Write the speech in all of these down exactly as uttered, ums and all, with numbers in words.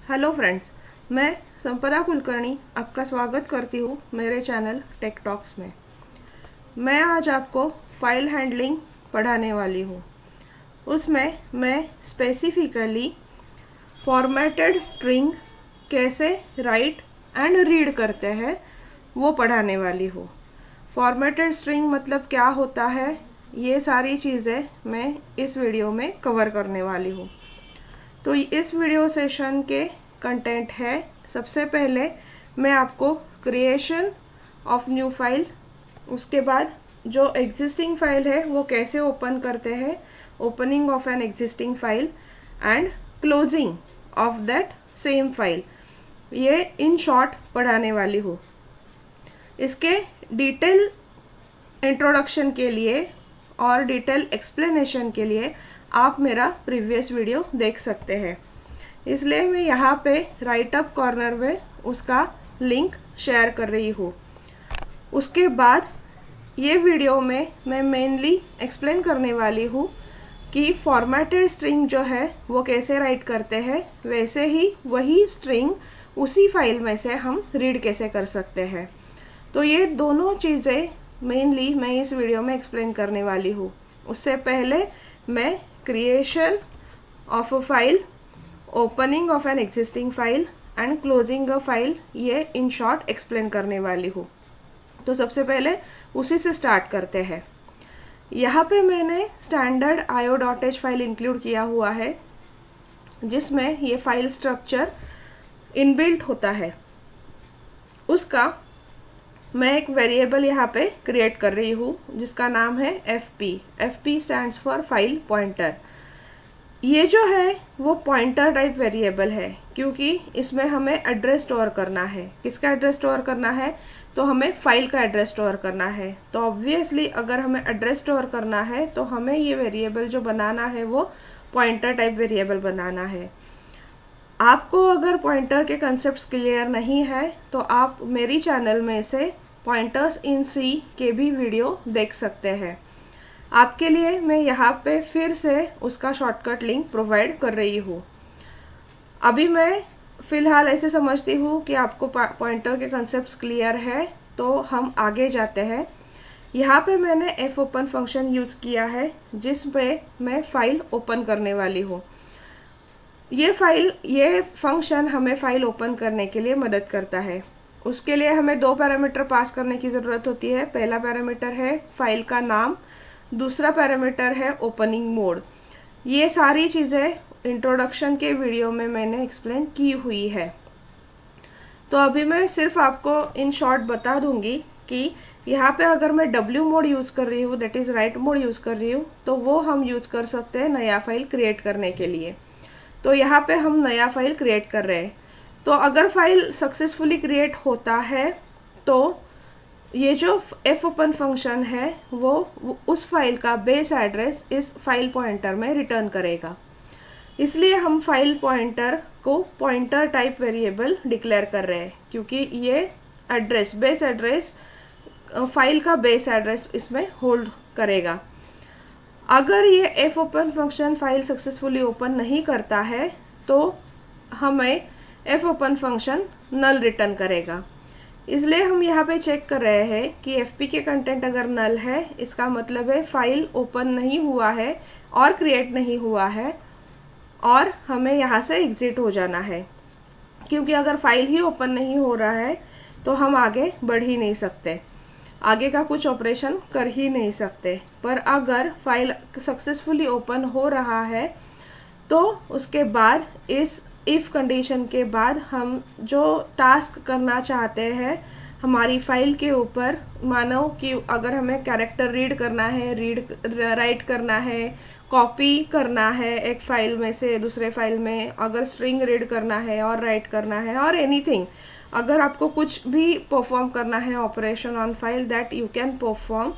Hello friends, मैं संपदा कुलकर्णी आपका स्वागत करती हूँ मेरे चैनल टेक टॉक्स में। मैं आज आपको फाइल हैंडलिंग पढ़ाने वाली हूँ। उसमें मैं स्पेसिफिकली फॉर्मेटेड स्ट्रिंग कैसे राइट एंड रीड करते हैं वो पढ़ाने वाली हूँ। फॉर्मेटेड स्ट्रिंग मतलब क्या होता है, ये सारी चीज़ें मैं इस वीडियो में कवर करने वाली हूँ। तो इस वीडियो सेशन के कंटेंट है, सबसे पहले मैं आपको क्रिएशन ऑफ न्यू फाइल, उसके बाद जो एग्जिस्टिंग फाइल है वो कैसे ओपन करते हैं, opening of an existing file and closing of that same file, ये इन शॉर्ट पढ़ाने वाली हूँ। इसके डिटेल इंट्रोडक्शन के लिए और डिटेल एक्सप्लेनेशन के लिए आप मेरा प्रीवियस वीडियो देख सकते हैं, इसलिए मैं यहाँ पे राइट अप कॉर्नर में उसका लिंक शेयर कर रही हूँ। उसके बाद ये वीडियो में मैं मेनली एक्सप्लेन करने वाली हूँ कि फॉर्मेटेड स्ट्रिंग जो है वो कैसे राइट करते हैं, वैसे ही वही स्ट्रिंग उसी फाइल में से हम रीड कैसे कर सकते हैं। तो ये दोनों चीज़ें मेनली मैं इस वीडियो में एक्सप्लेन करने वाली हूँ। उससे पहले मैं creation of a file, opening of an existing file and closing a file, ये इन शॉर्ट एक्सप्लेन करने वाली हूँ। तो सबसे पहले उसी से स्टार्ट करते हैं। यहाँ पे मैंने standard I O dot h file include किया हुआ है, जिसमें ये फाइल स्ट्रक्चर इनबिल्ट होता है। उसका मैं एक वेरिएबल यहाँ पे क्रिएट कर रही हूँ जिसका नाम है F P. F P stands for file pointer. ये जो है वो पॉइंटर टाइप वेरिएबल है, क्योंकि इसमें हमें एड्रेस स्टोर करना है। किसका एड्रेस स्टोर करना है? तो हमें फाइल का एड्रेस स्टोर करना है। तो ऑब्वियसली अगर हमें एड्रेस स्टोर करना है तो हमें ये वेरिएबल जो बनाना है वो पॉइंटर टाइप वेरिएबल बनाना है। आपको अगर पॉइंटर के कंसेप्ट क्लियर नहीं है तो आप मेरी चैनल में से पॉइंटर्स इन सी के भी वीडियो देख सकते हैं। आपके लिए मैं यहाँ पे फिर से उसका शॉर्टकट लिंक प्रोवाइड कर रही हूँ। अभी मैं फिलहाल ऐसे समझती हूँ कि आपको पॉइंटर के कंसेप्ट क्लियर है, तो हम आगे जाते हैं। यहाँ पे मैंने एफ ओपन फंक्शन यूज किया है, जिसपे मैं फाइल ओपन करने वाली हूँ। ये फाइल ये फंक्शन हमें फाइल ओपन करने के लिए मदद करता है। उसके लिए हमें दो पैरामीटर पास करने की ज़रूरत होती है। पहला पैरामीटर है फाइल का नाम, दूसरा पैरामीटर है ओपनिंग मोड। ये सारी चीज़ें इंट्रोडक्शन के वीडियो में मैंने एक्सप्लेन की हुई है। तो अभी मैं सिर्फ आपको इन शॉर्ट बता दूंगी कि यहाँ पे अगर मैं डब्ल्यू मोड यूज़ कर रही हूँ, that is write mode use कर रही हूँ, तो वो हम यूज़ कर सकते हैं नया फाइल क्रिएट करने के लिए। तो यहाँ पे हम नया फाइल क्रिएट कर रहे हैं। तो अगर फाइल सक्सेसफुली क्रिएट होता है तो ये जो एफ ओपन फंक्शन है वो, वो उस फाइल का बेस एड्रेस इस फाइल पॉइंटर में रिटर्न करेगा। इसलिए हम फाइल पॉइंटर को पॉइंटर टाइप वेरिएबल डिक्लेयर कर रहे हैं, क्योंकि ये एड्रेस बेस एड्रेस फाइल का बेस एड्रेस इसमें होल्ड करेगा। अगर ये F open function file successfully open नहीं करता है तो हमें F open function null return करेगा। इसलिए हम यहाँ पे चेक कर रहे हैं कि एफ पी के कंटेंट अगर नल है, इसका मतलब है फाइल ओपन नहीं हुआ है और क्रिएट नहीं हुआ है, और हमें यहाँ से एग्जिट हो जाना है। क्योंकि अगर फाइल ही ओपन नहीं हो रहा है तो हम आगे बढ़ ही नहीं सकते, आगे का कुछ ऑपरेशन कर ही नहीं सकते। पर अगर फाइल सक्सेसफुली ओपन हो रहा है तो उसके बाद इस इफ कंडीशन के बाद हम जो टास्क करना चाहते हैं हमारी फाइल के ऊपर, मानो कि अगर हमें कैरेक्टर रीड करना है, रीड राइट करना है, कॉपी करना है एक फाइल में से दूसरे फाइल में, अगर स्ट्रिंग रीड करना है और राइट करना है और एनीथिंग, अगर आपको कुछ भी परफॉर्म करना है operation on file, that you can perform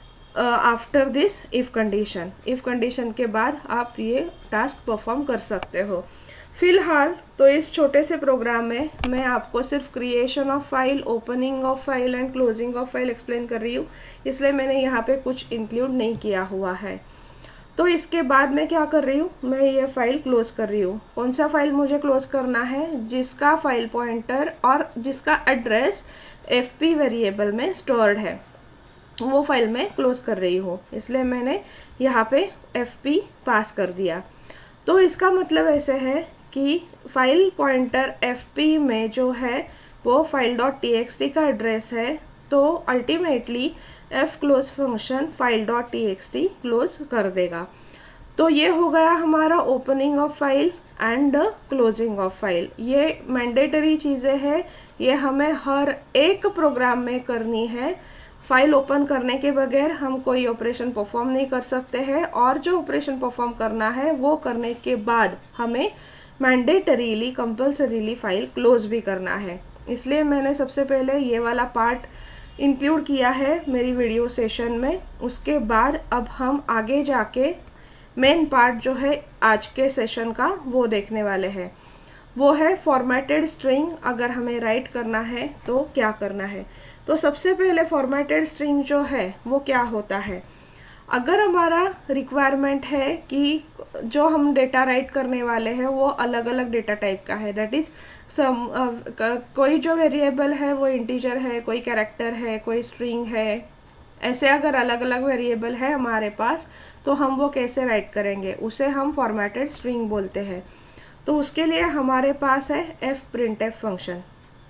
after this if condition. If condition के बाद आप ये टास्क परफॉर्म कर सकते हो। फिलहाल तो इस छोटे से प्रोग्राम में मैं आपको सिर्फ creation of file, opening of file and closing of file explain कर रही हूँ, इसलिए मैंने यहाँ पे कुछ इंक्लूड नहीं किया हुआ है। तो इसके बाद मैं क्या कर रही हूँ, मैं ये फाइल क्लोज कर रही हूँ। कौन सा फाइल मुझे क्लोज करना है? जिसका फाइल पॉइंटर और जिसका एड्रेस एफ पी वेरिएबल में स्टोर्ड है, वो फाइल मैं क्लोज कर रही हूँ। इसलिए मैंने यहाँ पे एफ पी पास कर दिया। तो इसका मतलब ऐसे है कि फाइल पॉइंटर एफ पी में जो है वो file dot T X T का एड्रेस है, तो ultimately F close function file dot T X T close कर देगा। तो ये हो गया हमारा opening of file and closing of file. ये मैंडेटरी चीज़ें हैं, ये हमें हर एक प्रोग्राम में करनी है। फाइल ओपन करने के बगैर हम कोई ऑपरेशन परफॉर्म नहीं कर सकते हैं, और जो ऑपरेशन परफॉर्म करना है वो करने के बाद हमें मैंडेटरीली कंपल्सरीली फाइल क्लोज भी करना है। इसलिए मैंने सबसे पहले ये वाला पार्ट इंक्लूड किया है मेरी वीडियो सेशन में। उसके बाद अब हम आगे जाके मेन पार्ट जो है आज के सेशन का वो देखने वाले हैं। वो है फॉर्मेटेड स्ट्रिंग अगर हमें राइट करना है तो क्या करना है। तो सबसे पहले फॉर्मेटेड स्ट्रिंग जो है वो क्या होता है? अगर हमारा रिक्वायरमेंट है कि जो हम डेटा राइट करने वाले हैं वो अलग अलग डेटा टाइप का है, दैट इज सम कोई जो वेरिएबल है वो इंटीजर है, कोई कैरेक्टर है, कोई स्ट्रिंग है, ऐसे अगर अलग अलग वेरिएबल है हमारे पास तो हम वो कैसे राइट करेंगे, उसे हम फॉर्मेटेड स्ट्रिंग बोलते हैं। तो उसके लिए हमारे पास है एफ प्रिंट एफ फंक्शन।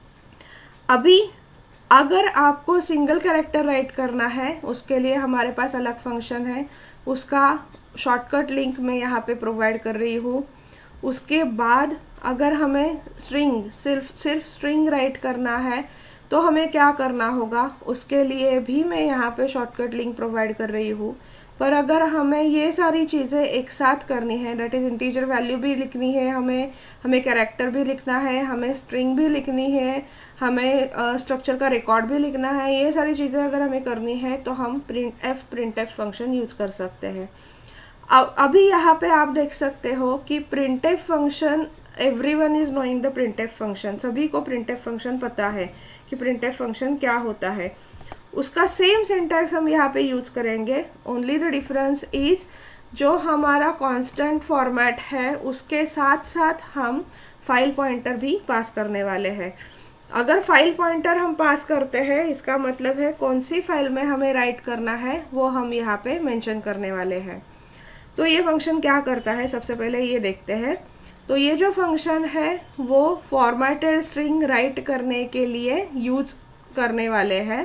अभी अगर आपको सिंगल कैरेक्टर राइट करना है उसके लिए हमारे पास अलग फंक्शन है, उसका शॉर्टकट लिंक मैं यहाँ पे प्रोवाइड कर रही हूँ। उसके बाद अगर हमें स्ट्रिंग सिर्फ सिर्फ स्ट्रिंग राइट करना है तो हमें क्या करना होगा, उसके लिए भी मैं यहाँ पे शॉर्टकट लिंक प्रोवाइड कर रही हूँ। पर अगर हमें ये सारी चीज़ें एक साथ करनी है, दैट इज़ इंटीजर वैल्यू भी लिखनी है, हमें हमें कैरेक्टर भी लिखना है, हमें स्ट्रिंग भी लिखनी है, हमें स्ट्रक्चर uh, का रिकॉर्ड भी लिखना है, ये सारी चीज़ें अगर हमें करनी है तो हम print F print F function use कर सकते हैं। अब अभी यहाँ पे आप देख सकते हो कि print F function, everyone is knowing the print F function, सभी को प्रिंट एफ फंक्शन पता है कि प्रिंट एफ फंक्शन क्या होता है। उसका सेम सिंटैक्स हम यहाँ पे यूज करेंगे, ओनली द डिफरेंस इज जो हमारा कांस्टेंट फॉर्मेट है उसके साथ साथ हम फाइल पॉइंटर भी पास करने वाले हैं। अगर फाइल पॉइंटर हम पास करते हैं इसका मतलब है कौन सी फाइल में हमें राइट करना है वो हम यहाँ पे मेंशन करने वाले हैं। तो ये फंक्शन क्या करता है, सबसे पहले ये देखते हैं। तो ये जो फंक्शन है वो फॉर्मेटेड स्ट्रिंग राइट करने के लिए यूज करने वाले हैं,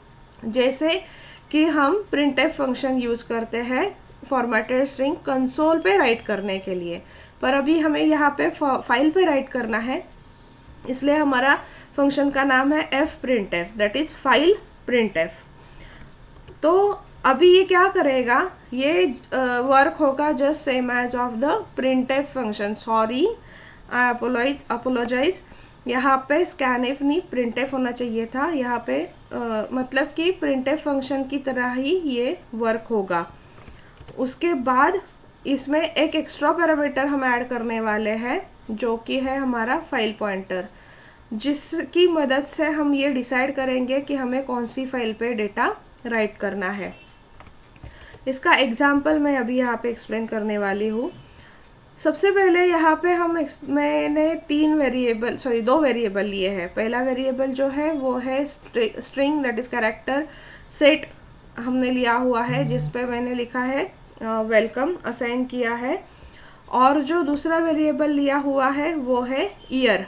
जैसे कि हम printf फंक्शन यूज करते हैं फॉर्मेटेड स्ट्रिंग कंसोल पे राइट करने के लिए। पर अभी हमें यहाँ पे फाइल पे राइट करना है, इसलिए हमारा फंक्शन का नाम है F print F, that is file print F. तो अभी ये क्या करेगा, ये वर्क uh, होगा just same as of the print F function. Sorry, I apologise, यहाँ पे स्कैनएफ नहीं प्रिंटएफ होना चाहिए था। यहाँ पे आ, मतलब कि प्रिंटएफ फंक्शन की तरह ही ये वर्क होगा। उसके बाद इसमें एक एक्स्ट्रा पैरामीटर हम ऐड करने वाले हैं जो कि है हमारा फाइल पॉइंटर, जिसकी मदद से हम ये डिसाइड करेंगे कि हमें कौन सी फाइल पे डेटा राइट करना है। इसका एग्जाम्पल मैं अभी यहाँ पे एक्सप्लेन करने वाली हूँ। सबसे पहले यहाँ पे हम मैंने तीन वेरिएबल सॉरी दो वेरिएबल लिए हैं। पहला वेरिएबल जो है वो है string, that is character set हमने लिया हुआ है, जिस पे मैंने लिखा है वेलकम uh, असाइन किया है। और जो दूसरा वेरिएबल लिया हुआ है वो है ईयर,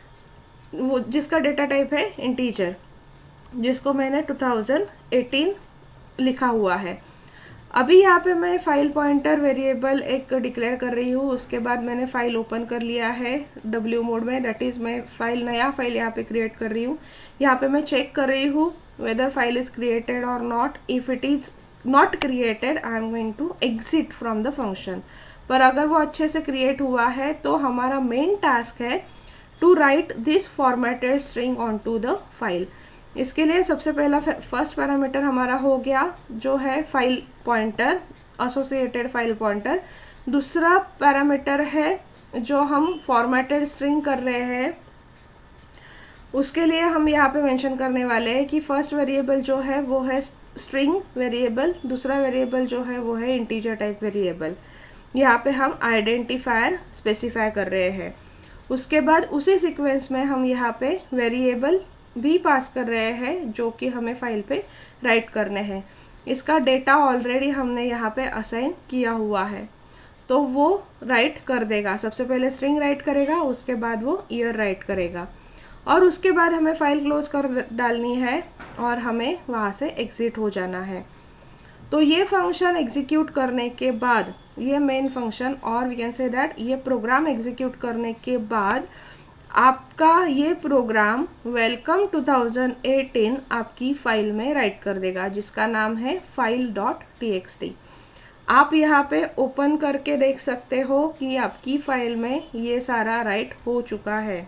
वो जिसका डेटा टाइप है इंटीजर, जिसको मैंने टू थाउजेंड एटीन लिखा हुआ है। अभी यहाँ पे मैं फाइल पॉइंटर वेरिएबल एक डिक्लेयर कर रही हूँ। उसके बाद मैंने फाइल ओपन कर लिया है डब्ल्यू मोड में, दैट इज मैं फाइल नया फाइल यहाँ पे क्रिएट कर रही हूँ। यहाँ पे मैं चेक कर रही हूँ वेदर फाइल इज क्रिएटेड और not. If it is not created I am going to exit from the function. पर अगर वो अच्छे से क्रिएट हुआ है तो हमारा मेन टास्क है to write this formatted string on to the file. इसके लिए सबसे पहला फर्स्ट पैरामीटर हमारा हो गया जो है file pointer, associated file pointer. दूसरा पैरामीटर है जो हम फॉर्मेटेड स्ट्रिंग कर रहे हैं, उसके लिए हम यहाँ पे मेंशन करने वाले हैं कि फर्स्ट वेरिएबल जो है वो है स्ट्रिंग वेरिएबल, दूसरा वेरिएबल जो है वो है इंटीजर टाइप वेरिएबल। यहाँ पे हम आइडेंटिफायर स्पेसिफाई कर रहे हैं। उसके बाद उसी सीक्वेंस में हम यहाँ पे वेरिएबल भी पास कर रहे हैं जो कि हमें फाइल पे राइट करने हैं। इसका डेटा ऑलरेडी हमने यहाँ पे असाइन किया हुआ है, तो वो राइट कर देगा। सबसे पहले स्ट्रिंग राइट करेगा, उसके बाद वो ईयर राइट करेगा, और उसके बाद हमें फाइल क्लोज कर डालनी है और हमें वहाँ से एग्जिट हो जाना है। तो ये फंक्शन एग्जीक्यूट करने के बाद, ये मेन फंक्शन और वी कैन से दैट ये प्रोग्राम एग्जीक्यूट करने के बाद आपका ये program welcome to thousand eighteen आपकी फाइल में राइट कर देगा, जिसका नाम है file dot T X T. आप यहाँ पे ओपन करके देख सकते हो कि आपकी फाइल में ये सारा राइट हो चुका है।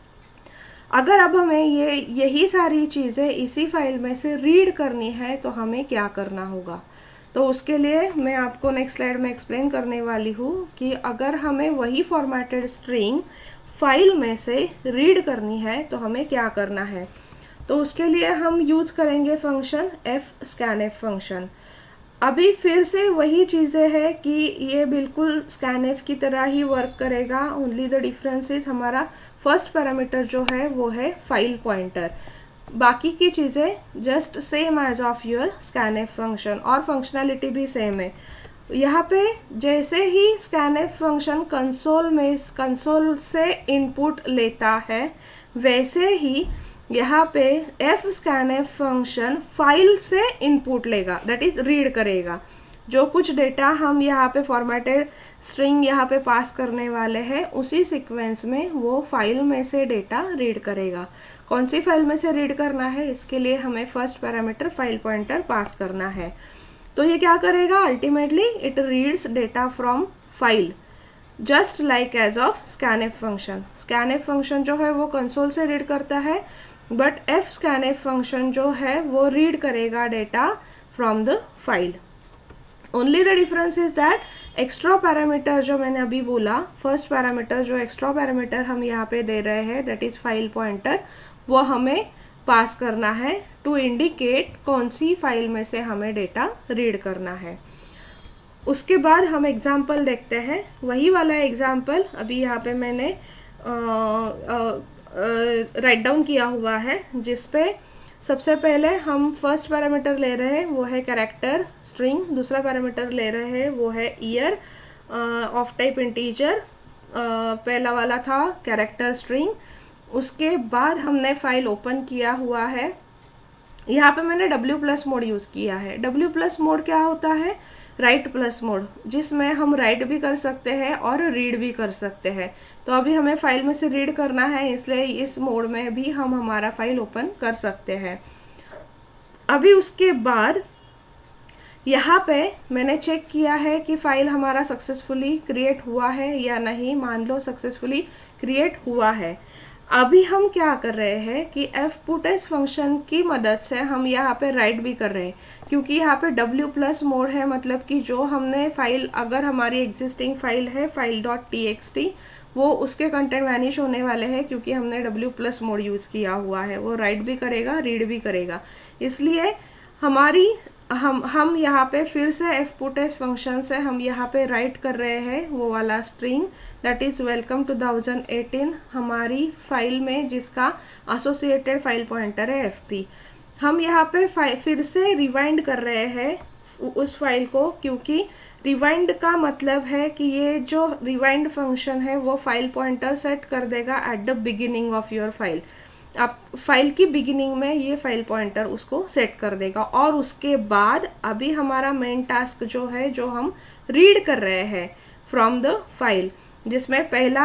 अगर अब हमें ये यही सारी चीज़ें इसी फाइल में से रीड करनी है तो हमें क्या करना होगा, तो उसके लिए मैं आपको नेक्स्ट स्लाइड में एक्सप्लेन करने वाली हूँ कि अगर हमें वही फॉर्मेटेड स्ट्रिंग फाइल में से रीड करनी है तो हमें क्या करना है। तो उसके लिए हम यूज करेंगे फंक्शन एफ स्कैनएफ फंक्शन। अभी फिर से वही चीज़ें हैं कि ये बिल्कुल स्कैनएफ की तरह ही वर्क करेगा, ओनली द डिफरेंस इज हमारा फर्स्ट पैरामीटर जो है वो है फाइल पॉइंटर। बाकी की चीज़ें just same as of your scanf function, और फंक्शनैलिटी भी सेम है। यहाँ पे जैसे ही स्कैनएफ फंक्शन कंसोल में कंसोल से इनपुट लेता है, वैसे ही यहाँ पे एफ स्कैनएफ फंक्शन फाइल से इनपुट लेगा, दैट इज रीड करेगा। जो कुछ डेटा हम यहाँ पे फॉर्मेटेड स्ट्रिंग यहाँ पे पास करने वाले हैं, उसी सीक्वेंस में वो फाइल में से डेटा रीड करेगा। कौन सी फाइल में से रीड करना है, इसके लिए हमें first parameter file pointer pass करना है। तो ये क्या करेगा, ultimately it reads data from file just like as of scanf function. Scanf function जो है वो कंसोल से रीड करता है, बट एफ स्कैनएफ फंक्शन जो है वो रीड करेगा data from the file. Only the difference is that extra parameter जो मैंने अभी बोला, फर्स्ट पैरामीटर जो एक्स्ट्रा पैरामीटर हम यहाँ पे दे रहे हैं दैट इज फाइल पॉइंटर, वो हमें पास करना है टू इंडिकेट कौन सी फाइल में से हमें डेटा रीड करना है। उसके बाद हम एग्जाम्पल देखते हैं। वही वाला एग्जाम्पल अभी यहाँ पे मैंने राइट डाउन किया हुआ है, जिसपे सबसे पहले हम फर्स्ट पैरामीटर ले रहे हैं वो है कैरेक्टर स्ट्रिंग, दूसरा पैरामीटर ले रहे हैं वो है ईयर ऑफ टाइप इंटीजर, पहला वाला था कैरेक्टर स्ट्रिंग। उसके बाद हमने फाइल ओपन किया हुआ है। यहाँ पे मैंने W प्लस मोड यूज किया है। W प्लस मोड क्या होता है, राइट प्लस मोड, जिसमें हम राइट भी कर सकते हैं और रीड भी कर सकते हैं। तो अभी हमें फाइल में से रीड करना है, इसलिए इस मोड में भी हम हमारा फाइल ओपन कर सकते हैं। अभी उसके बाद यहाँ पे मैंने चेक किया है कि फाइल हमारा सक्सेसफुली क्रिएट हुआ है या नहीं। मान लो सक्सेसफुली क्रिएट हुआ है। अभी हम क्या कर रहे हैं कि एफ पुटेस फंक्शन की मदद से हम यहाँ पे राइट भी कर रहे हैं, क्योंकि यहाँ पे W प्लस मोड है, मतलब कि जो हमने फाइल, अगर हमारी एग्जिस्टिंग फाइल है file dot T X T, वो उसके कंटेंट वैनिश होने वाले हैं क्योंकि हमने W प्लस मोड यूज किया हुआ है। वो राइट भी करेगा, रीड भी करेगा। इसलिए हमारी हम हम यहाँ पे फिर से एफ पुटेस फंक्शन से हम यहाँ पे राइट कर रहे हैं वो वाला string that is welcome to thousand eighteen हमारी फाइल में, जिसका एसोसिएटेड फाइल पॉइंटर है एफ पी। हम यहाँ पे फिर से रिवाइंड कर रहे हैं उस फाइल को, क्योंकि रिवाइंड का मतलब है कि ये जो रिवाइंड फंक्शन है वो फाइल पॉइंटर सेट कर देगा at the beginning of your file. आप फाइल की बिगिनिंग में ये फाइल पॉइंटर उसको सेट कर देगा। और उसके बाद अभी हमारा मेन टास्क जो है, जो हम रीड कर रहे हैं फ्रॉम द फाइल, जिसमें पहला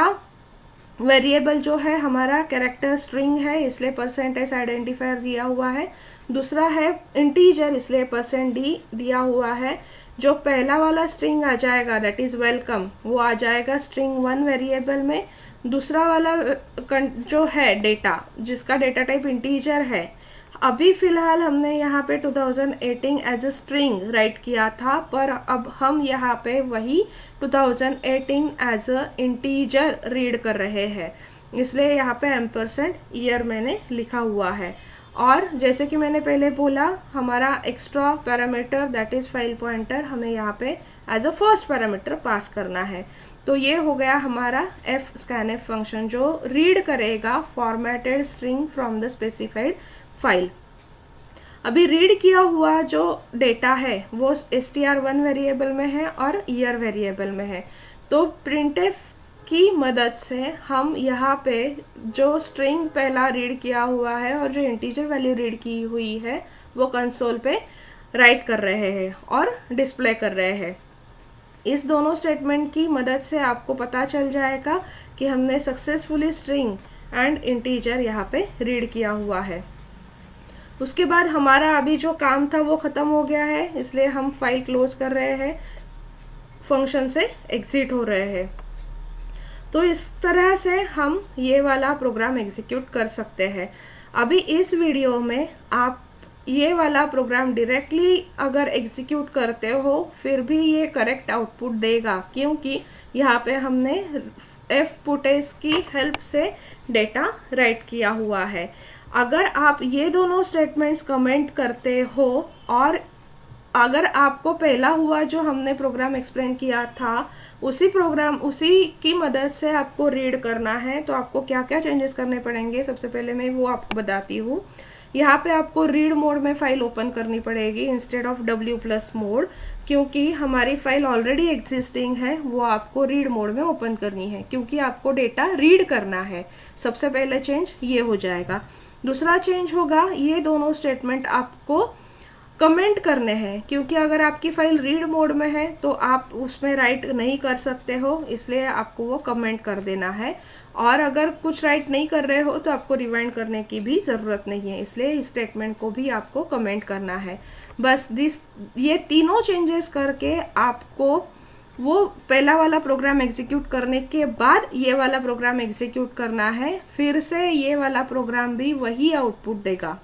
वेरिएबल जो है हमारा कैरेक्टर स्ट्रिंग है, इसलिए परसेंट एस आइडेंटिफायर दिया हुआ है। दूसरा है इंटीजर, इसलिए परसेंट डी दिया हुआ है। जो पहला वाला स्ट्रिंग आ जाएगा दैट इज वेलकम, वो आ जाएगा स्ट्रिंग वन वेरिएबल में। दूसरा वाला जो है डेटा, जिसका डेटा टाइप इंटीजर है, अभी फिलहाल हमने यहाँ पे two thousand eighteen as a string write किया था, पर अब हम यहाँ पे वही two thousand eighteen as a integer read कर रहे हैं, इसलिए यहाँ पे एम्परसेंट ईयर मैंने लिखा हुआ है। और जैसे कि मैंने पहले बोला, हमारा extra parameter that is file pointer हमें यहाँ पे as a first parameter pass करना है। तो ये हो गया हमारा एफ स्कैनएफ फंक्शन जो रीड करेगा formatted string from the specified file. अभी रीड किया हुआ जो डेटा है वो S T R one variable में है और ईयर वेरिएबल में है। तो प्रिंटफ की मदद से हम यहाँ पे जो स्ट्रिंग पहला रीड किया हुआ है और जो इंटीजर वैल्यू रीड की हुई है वो कंसोल पे राइट कर रहे हैं और डिस्प्ले कर रहे हैं। इस दोनों स्टेटमेंट की मदद से आपको पता चल जाएगा कि हमने सक्सेसफुली स्ट्रिंग एंड इंटीजर यहाँ पे रीड किया हुआ है। उसके बाद हमारा अभी जो काम था वो खत्म हो गया है, इसलिए हम फाइल क्लोज कर रहे हैं, फंक्शन से एग्जिट हो रहे हैं। तो इस तरह से हम ये वाला प्रोग्राम एग्जीक्यूट कर सकते हैं। अभी इस वीडियो में आप ये वाला प्रोग्राम डायरेक्टली अगर एग्जीक्यूट करते हो फिर भी ये करेक्ट आउटपुट देगा, क्योंकि यहाँ पे हमने एफ पुटेस की हेल्प से डेटा राइट किया हुआ है। अगर आप ये दोनों स्टेटमेंट्स कमेंट करते हो और अगर आपको पहला हुआ जो हमने प्रोग्राम एक्सप्लेन किया था उसी प्रोग्राम उसी की मदद से आपको रीड करना है, तो आपको क्या क्या चेंजेस करने पड़ेंगे सबसे पहले मैं वो आपको बताती हूँ। यहाँ पे आपको रीड मोड में फाइल ओपन करनी पड़ेगी instead of W plus mode, क्योंकि हमारी फाइल ऑलरेडी एग्जिस्टिंग है, वो आपको रीड मोड में ओपन करनी है क्योंकि आपको डेटा रीड करना है। सबसे पहले चेंज ये हो जाएगा। दूसरा चेंज होगा, ये दोनों स्टेटमेंट आपको कमेंट करने हैं, क्योंकि अगर आपकी फाइल रीड मोड में है तो आप उसमें राइट नहीं कर सकते हो, इसलिए आपको वो कमेंट कर देना है। और अगर कुछ राइट नहीं कर रहे हो तो आपको रिवाइंड करने की भी ज़रूरत नहीं है, इसलिए इस स्टेटमेंट को भी आपको कमेंट करना है। बस दिस ये तीनों चेंजेस करके आपको वो पहला वाला प्रोग्राम एग्जीक्यूट करने के बाद ये वाला प्रोग्राम एग्जीक्यूट करना है, फिर से ये वाला प्रोग्राम भी वही आउटपुट देगा।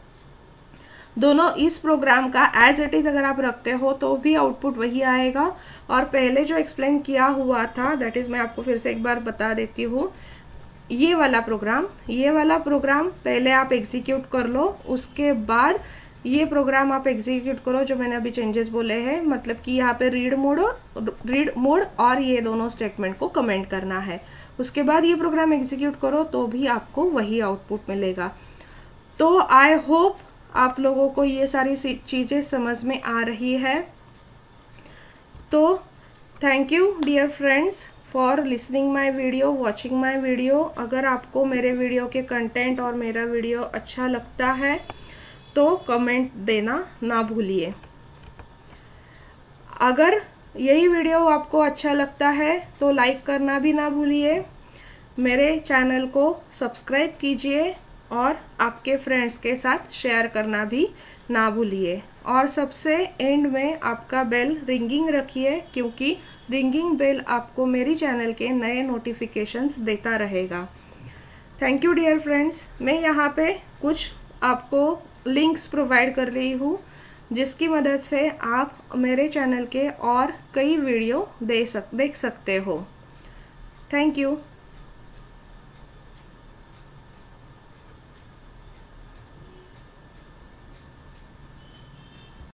दोनों इस प्रोग्राम का एज इट इज अगर आप रखते हो तो भी आउटपुट वही आएगा, और पहले जो एक्सप्लेन किया हुआ था दैट इज मैं आपको फिर से एक बार बता देती हूँ। ये वाला प्रोग्राम ये वाला प्रोग्राम पहले आप एग्जीक्यूट कर लो, उसके बाद ये प्रोग्राम आप एग्जीक्यूट करो जो मैंने अभी चेंजेस बोले हैं, मतलब कि यहाँ पे रीड मोड रीड मोड और ये दोनों स्टेटमेंट को कमेंट करना है। उसके बाद ये प्रोग्राम एग्जीक्यूट करो तो भी आपको वही आउटपुट मिलेगा। तो आई होप आप लोगों को ये सारी चीजें समझ में आ रही है। तो thank you dear friends for listening my video, watching my video. अगर आपको मेरे वीडियो के कंटेंट और मेरा वीडियो अच्छा लगता है तो कमेंट देना ना भूलिए। अगर यही वीडियो आपको अच्छा लगता है तो लाइक करना भी ना भूलिए। मेरे चैनल को सब्सक्राइब कीजिए और आपके फ्रेंड्स के साथ शेयर करना भी ना भूलिए। और सबसे एंड में आपका बेल रिंगिंग रखिए, क्योंकि रिंगिंग बेल आपको मेरी चैनल के नए नोटिफिकेशंस देता रहेगा। Thank you dear friends. मैं यहाँ पे कुछ आपको लिंक्स प्रोवाइड कर रही हूँ जिसकी मदद से आप मेरे चैनल के और कई वीडियो दे सक देख सकते हो। Thank you.